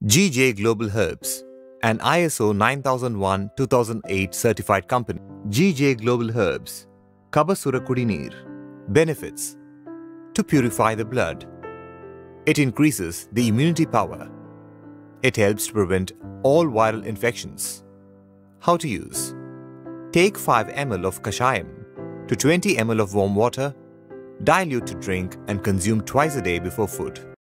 GJ Global Herbs, an ISO 9001-2008 certified company. GJ Global Herbs, Kabasura Kudineer. Benefits: to purify the blood. It increases the immunity power. It helps to prevent all viral infections. How to use: take 5 ml of kashayam to 20 ml of warm water, dilute to drink and consume twice a day before food.